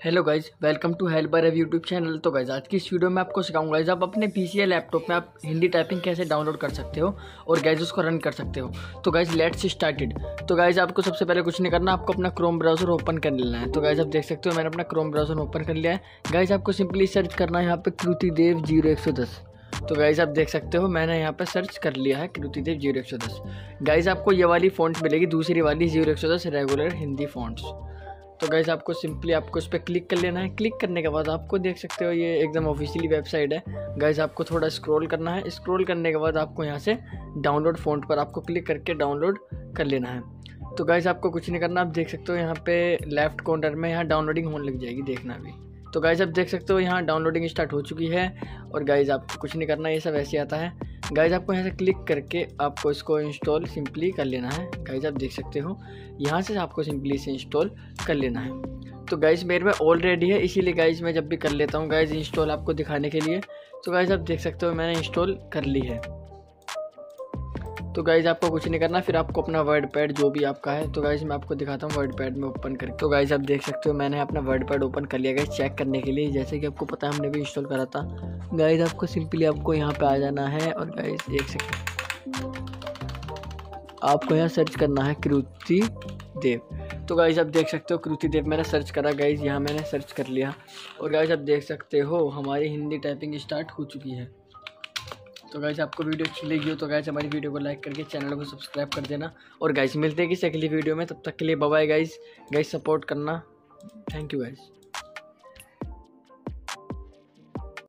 Hello guys, welcome to help by Ravi YouTube channel. तो guys आज की इस वीडियो में आपको सिखाऊंगा गाइज आप अपने पीसी या लैपटॉप में आप हिंदी टाइपिंग कैसे डाउनलोड कर सकते हो और गाइज उसको रन कर सकते हो। तो गाइज लेट्स स्टार्टेड। तो गाइज आपको सबसे पहले कुछ नहीं करना, आपको अपना क्रोम ब्राउजर ओपन कर लेना है। तो गाइज आप देख सकते हो मैंने अपना क्रोम ब्राउजर ओपन कर लिया है। गाइज आपको सिंपली सर्च करना है यहाँ पे कृतिदेव 0110। तो गाइज आप देख सकते हो मैंने यहाँ पे सर्च कर लिया है कृतिदेव 0110। गाइज आपको ये वाली फ़ॉन्ट मिलेगी, दूसरी वाली 0110 रेगुलर हिंदी फ़ॉन्ट्स। तो गाइज आपको सिंपली आपको उस पर क्लिक कर लेना है। क्लिक करने के बाद आपको देख सकते हो ये एकदम ऑफिशियली वेबसाइट है। गाइज आपको थोड़ा स्क्रॉल करना है। स्क्रॉल करने के बाद आपको यहाँ से डाउनलोड फ़ॉन्ट पर आपको क्लिक करके डाउनलोड कर लेना है। तो गाइज आपको कुछ नहीं करना, आप देख सकते हो यहाँ पे लेफ्ट कॉर्नर में यहाँ डाउनलोडिंग होने लग जाएगी, देखना भी। तो गाइज आप देख सकते हो यहाँ डाउनलोडिंग स्टार्ट हो चुकी है। और गाइज आपको कुछ नहीं करना, ये सब ऐसे आता है। गाइज आपको यहाँ से क्लिक करके आपको इसको इंस्टॉल सिंपली कर लेना है। गाइज आप देख सकते हो यहाँ से आपको सिंपली इसे इंस्टॉल कर लेना है। तो गाइज मेरे में ऑलरेडी है, इसीलिए गाइज मैं जब भी कर लेता हूँ गाइज इंस्टॉल आपको दिखाने के लिए। तो गाइज आप देख सकते हो मैंने इंस्टॉल कर ली है। तो गाइज आपको कुछ नहीं करना, फिर आपको अपना वर्ड पैड जो भी आपका है, तो गाइज मैं आपको दिखाता हूँ वर्ड पैड में ओपन करके। तो गाइज आप देख सकते हो मैंने अपना वर्ड पैड ओपन कर लिया गाइज चेक करने के लिए, जैसे कि आपको पता है हमने भी इंस्टॉल करा था। गाइज आपको सिंपली आपको यहाँ पे आ जाना है और गाइज देख सकते हो आपको यहाँ सर्च करना है कृतिदेव। तो गाइज आप देख सकते हो कृतिदेव मैंने सर्च करा गाइज, यहाँ मैंने सर्च कर लिया। और गाइज आप देख सकते हो हमारी हिंदी टाइपिंग स्टार्ट हो चुकी है। तो गाइज आपको वीडियो अच्छी लगी हो तो गाइज हमारी वीडियो को लाइक करके चैनल को सब्सक्राइब कर देना। और गाइज मिलते हैं किसी अगली वीडियो में, तब तक के लिए bye bye guys. Guys support करना, थैंक यू गाइज।